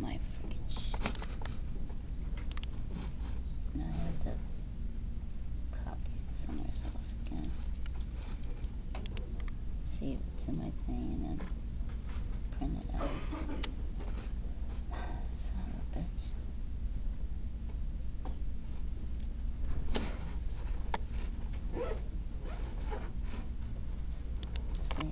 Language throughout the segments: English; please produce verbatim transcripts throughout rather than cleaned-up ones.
my freaking shit? Now I have to copy it somewhere else again. Save it to my thing and then print it out. Son of a bitch. Save.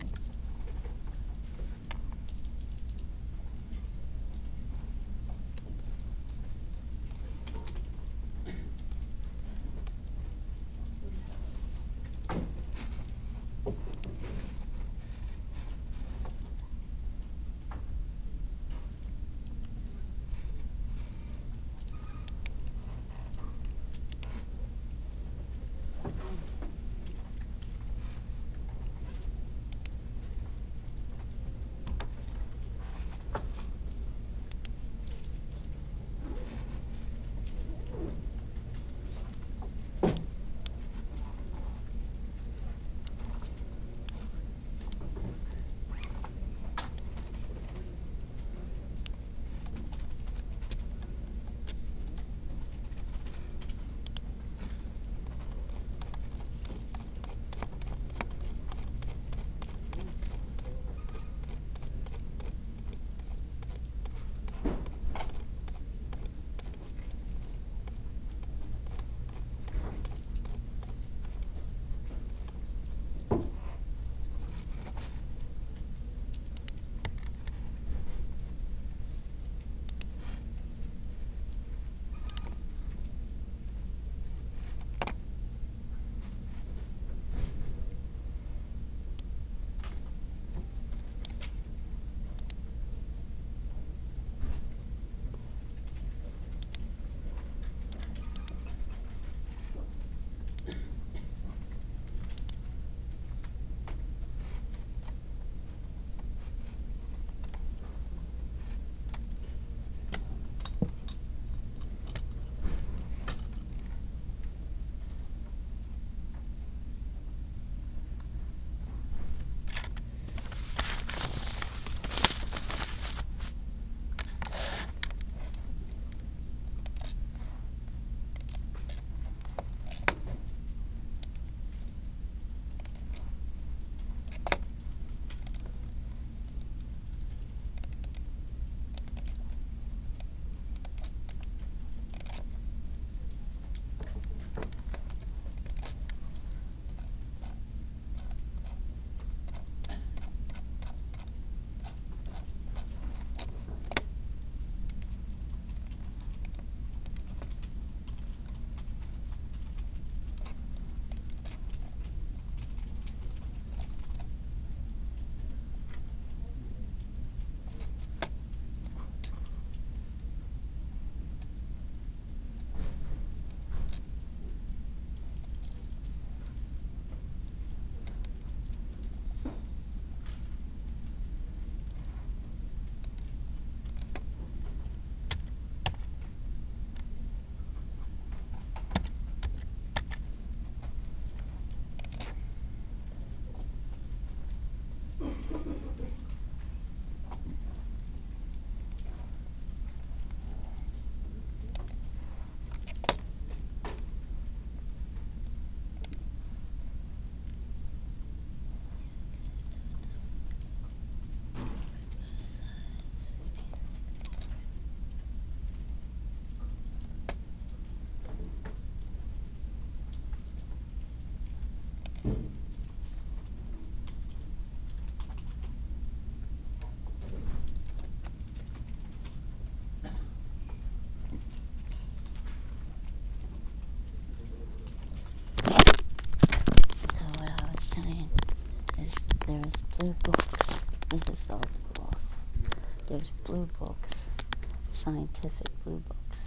Blue books. This is all lost. There's blue books, scientific blue books.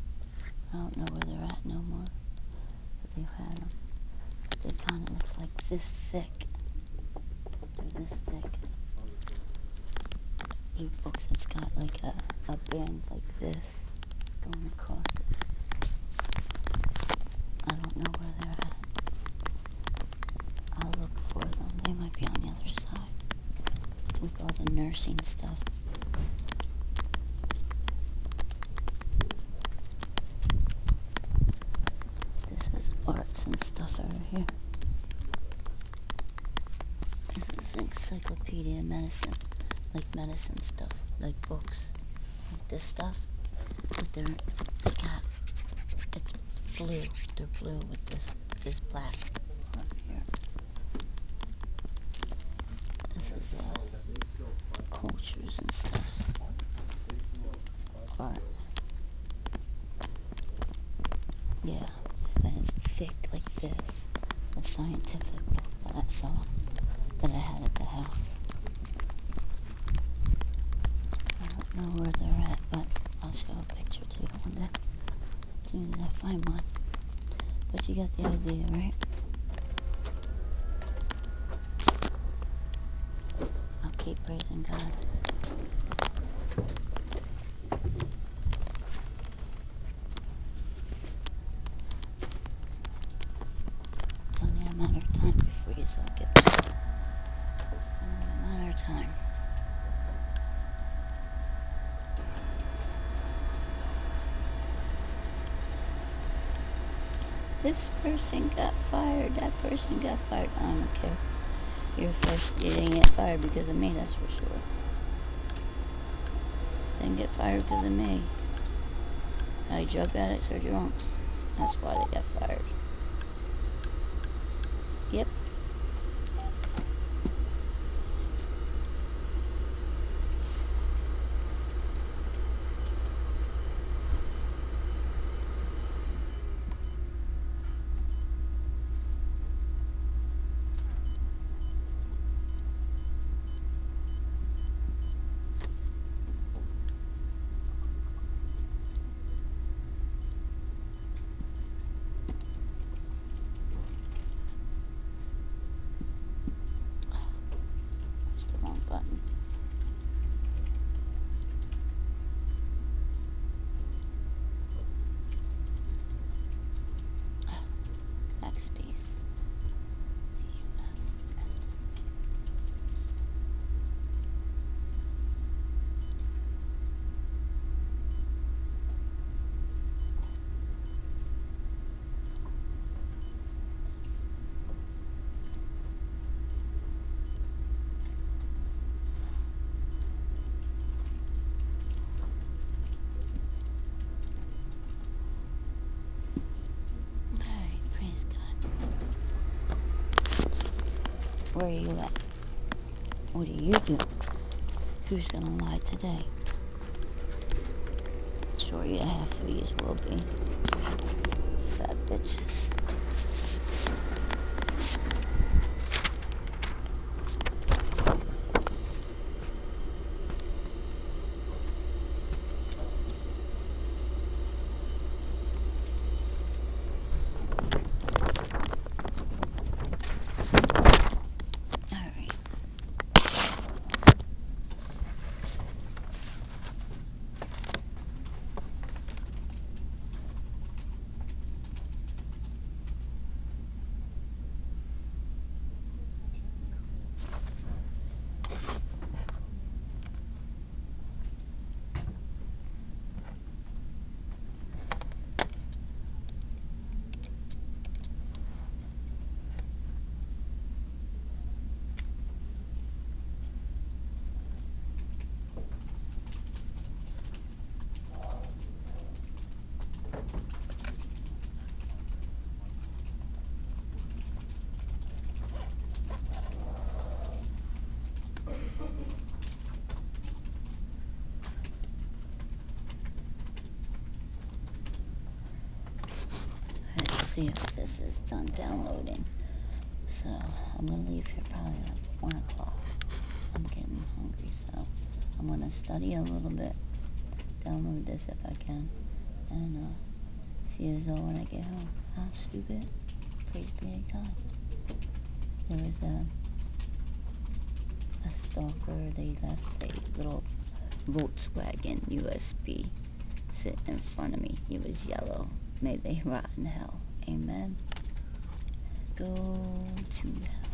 I don't know where they're at no more, but they've had them. They kind of look like this thick. They're this thick. Blue books that's got like a, a band like this going across it. I don't know where they're at. I'll look for them. They might be on the other side with all the nursing stuff. encyclopedia medicine, like medicine stuff, like books, like this stuff, but they're, they got, it's blue, they're blue with this, this black on here. This is, uh, cultures and stuff, but, yeah, and it's thick like this, a scientific book that I saw, that I had at the house. I don't know where they're at, but I'll show a picture to you one day, as soon as I find one. But you got the idea, right? I'll keep praising God. It's only a matter of time before you all get back. Only a matter of time. This person got fired, that person got fired. I don't care. You're first, you didn't get fired because of me, that's for sure. Didn't get fired because of me. Now drug addicts are drunks. That's why they got fired. Yep. It's the wrong button. Backspace. C U S. Enter. Alright, praise God. Where are you at? What are you doing? Who's gonna lie today? Sure, you half of yous will be. Fat bitches. Alright. Let's see if this is done downloading. So, I'm gonna leave here probably like one o'clock. I'm getting hungry, so I'm gonna study a little bit, download this if I can, and uh, see you all when I get home. How stupid. Praise be to God. There was a, a stalker, they left a little Volkswagen U S B sit in front of me. He was yellow. May they rot in hell. Amen. Go to hell.